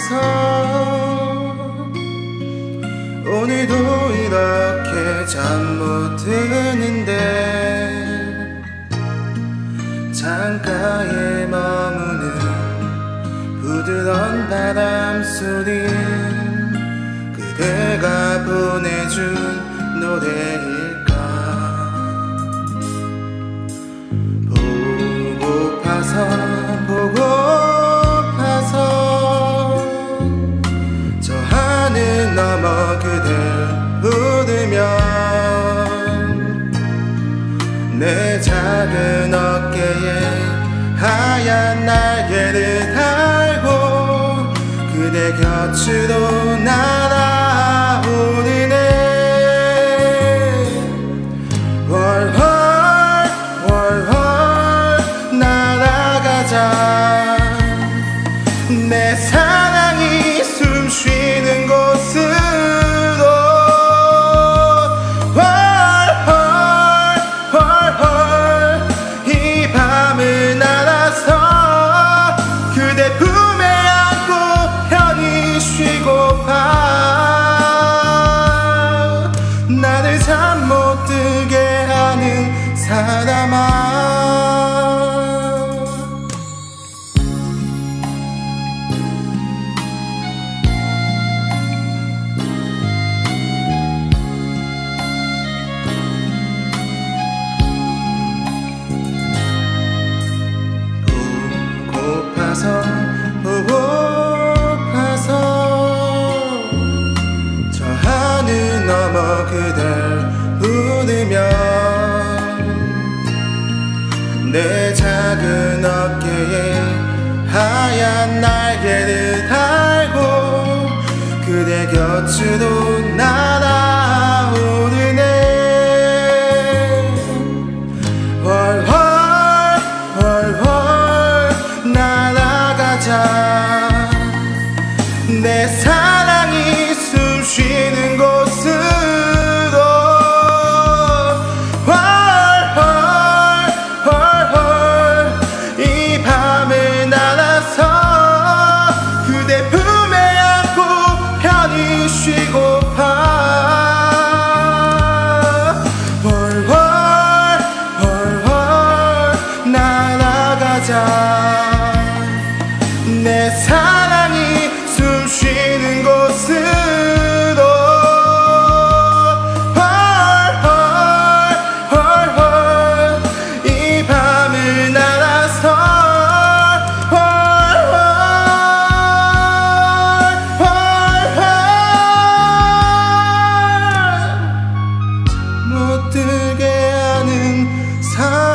보고파서 오늘도 이렇게 잠 못 드는데 창가에 머무는 부드러운 바람소리 그대가 보내준 노래일까. 보고파서 저 하늘 넘어 그댈 부르면 내 작은 어깨에 하얀 날개를 달고 그대 곁으로 날아오르네. 내 사랑이 숨 쉬는 곳으로 이 밤을 날아서 그대 품에 안고 편히 쉬고파. 나를 잠 못 들게 하는 사람아. 보고파서 저 하늘 넘어 그댈 부르면 내 작은 어깨에 하얀 날개를 달고 그대 곁으로 날아오르네. 내 사랑이 숨 쉬는 곳으로 이 밤을 날아서 그대 품에 안고 편히 쉬고파. 날아가자. 내 사랑이 숨 쉬는 곳으로 이 밤을 날아서 못 들게 하는